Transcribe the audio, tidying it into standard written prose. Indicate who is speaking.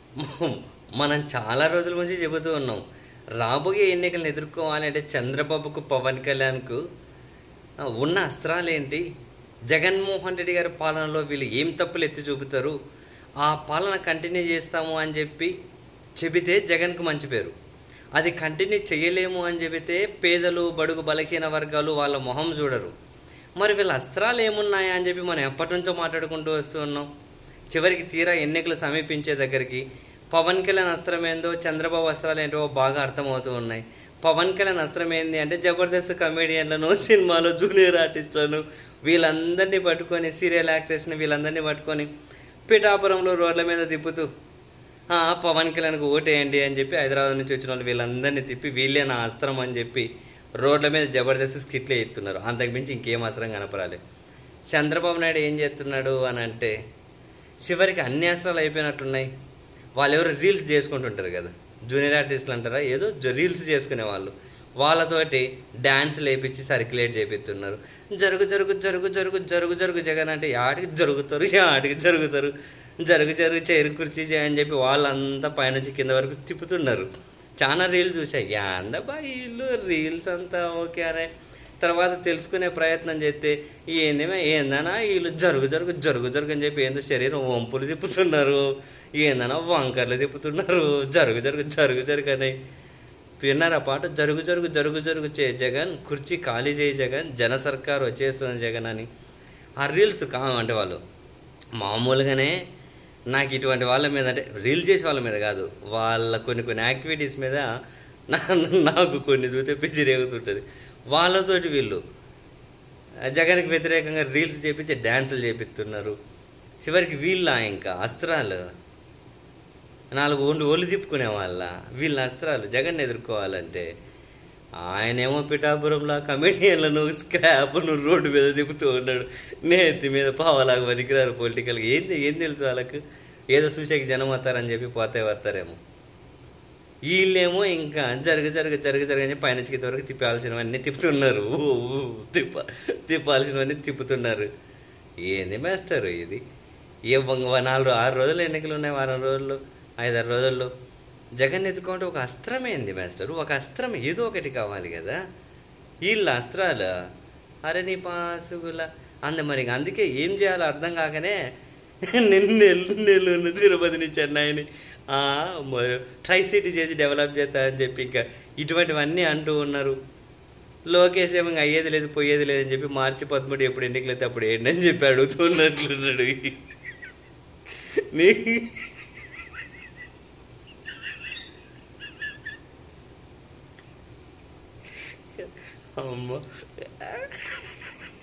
Speaker 1: మనం చాలా రోజుల నుంచి చెబుతూ ఉన్నాం. రాబోయే ఎన్నికలను ఎదుర్కోవాలంటే చంద్రబాబుకు, పవన్ కళ్యాణ్‌కు ఉన్న అస్త్రాలేంటి? జగన్మోహన్ రెడ్డి గారి పాలనలో వీళ్ళు ఏం తప్పులు ఎత్తి చూపుతారు? ఆ పాలన కంటిన్యూ చేస్తాము అని చెబితే జగన్‌కు మంచి పేరు. అది కంటిన్యూ చేయలేము అని చెబితే పేదలు, బడుగు, బలహీన వర్గాలు వాళ్ళ మొహం చూడరు. మరి వీళ్ళ అస్త్రాలు ఏమున్నాయా అని చెప్పి మనం ఎప్పటినుంచో మాట్లాడుకుంటూ వస్తూ ఉన్నాం. చివరికి తీరా ఎన్నికలు సమీపించే దగ్గరికి పవన్ కళ్యాణ్ అస్త్రం ఏందో, చంద్రబాబు అస్త్రాలు ఏంటో బాగా అర్థమవుతూ ఉన్నాయి. పవన్ కళ్యాణ్ అస్త్రం ఏంది అంటే జబర్దస్త్ కమెడియన్లను, సినిమాలో జూనియర్ ఆర్టిస్టులను వీళ్ళందరినీ పట్టుకొని, సీరియల్ యాక్ట్రెస్ని వీళ్ళందరినీ పట్టుకొని పిఠాపురంలో రోడ్ల మీద తిప్పుతూ పవన్ కళ్యాణ్కి ఓటేయండి అని చెప్పి హైదరాబాద్ నుంచి వచ్చిన వాళ్ళు వీళ్ళందరినీ తిప్పి వీళ్ళే నా అస్త్రం అని చెప్పి రోడ్ల మీద జబర్దస్త్ స్కిట్లే ఎత్తున్నారు. అంతకుమించి ఇంకేం అస్త్రం కనపరాలి. చంద్రబాబు నాయుడు ఏం చేస్తున్నాడు అని అంటే చివరికి అన్ని అస్త్రాలు అయిపోయినట్టున్నాయి. వాళ్ళు ఎవరు రీల్స్ చేసుకుంటుంటారు కదా, జూనియర్ ఆర్టిస్టులు అంటారా, ఏదో రీల్స్ చేసుకునే వాళ్ళు, వాళ్ళతోటి డ్యాన్సులు వేయించి సర్క్యులేట్ చేపిస్తున్నారు. జరుగు జరుగు జరుగు జరుగు జరుగు జరుగు జగన్ అంటే ఆడికి జరుగుతారు, ఆడికి జరుగుతారు, జరుగు జరుగు చేరు కుర్చీ అని చెప్పి వాళ్ళంతా పైనుంచి కింద వరకు తిప్పుతున్నారు. చాలా రీల్స్ చూసాయి. యాండబ్బా వీళ్ళు రీల్స్ అంతా ఓకే అనే తర్వాత తెలుసుకునే ప్రయత్నం చేస్తే ఏందన్నా వీళ్ళు జరుగు జరుగు జరుగు జరుగు అని చెప్పి ఏందో శరీరం వంపులు తిప్పుతున్నారు, ఏందన్నా వంకర్లు తిప్పుతున్నారు, జరుగు జరుగు జరుగు జరుగు అని. విన్నారా పాట? జరుగు జరుగు జరుగు జరుగు చే జగన్, కుర్చీ ఖాళీ చేయి జగన్, జన సర్కారు వచ్చేస్తుంది జగన్ అని. ఆ రీల్స్ అంటే వాళ్ళు మామూలుగానే నాకు ఇటువంటి వాళ్ళ మీద, అంటే రీల్ చేసే వాళ్ళ మీద కాదు, వాళ్ళ కొన్ని కొన్ని యాక్టివిటీస్ మీద నాకు కొన్ని చూస్తే పిచ్చి రేగుతుంటుంది. వాళ్ళతోటి వీళ్ళు జగన్కి వ్యతిరేకంగా రీల్స్ చేపించి డ్యాన్సులు చేపిస్తున్నారు. చివరికి వీళ్ళ ఇంకా అస్త్రాలు 4 ఒళ్ళు తిప్పుకునే వాళ్ళ వీళ్ళ అస్త్రాలు జగన్ ఎదుర్కోవాలంటే. ఆయనేమో పిఠాపురంలో కమెడియన్లను స్క్రాప్ను రోడ్డు మీద తిప్పుతూ ఉన్నాడు. నేతి మీద పావలాగా పనికిరారు పొలిటికల్గా. ఏం తెలుసు వాళ్ళకు? ఏదో చూసేకి జనం వస్తారని చెప్పి పోతే వస్తారేమో. వీళ్ళేమో ఇంకా జరుగు జరుగు జరుగు జరుగు అని పైనుంచి కింద వరకు తిప్పాల్సినవన్నీ తిప్పుతున్నారు. తిప్పాల్సినవన్నీ తిప్పుతున్నారు. ఏంది మాస్టర్ ఇది? 6 రోజులు ఎన్నికలు ఉన్నాయి, వారం రోజుల్లో, 5-6 రోజుల్లో. జగన్ ఎత్తుకుంటే ఒక అస్త్రం ఏంది మాస్టరు? ఒక అస్త్రం ఏదో ఒకటి కావాలి కదా. వీళ్ళ అస్త్రాలు అరే నీ పాసుగుల మరి అందుకే ఏం చేయాలో అర్థం కాకనే నెల్లూరు తిరుపతిని, చెన్నైని ట్రై సిటీ చేసి డెవలప్ చేస్తా అని చెప్పి ఇంకా ఇటువంటివన్నీ అంటూ ఉన్నారు. లోకేష్ ఏమో అయ్యేది లేదు పోయేది లేదని చెప్పి మార్చి 13 ఎప్పుడు ఎన్నికలు అయితే అప్పుడు ఏంటని చెప్పి అడుగుతున్నట్లున్నాడు. నీ అమ్మ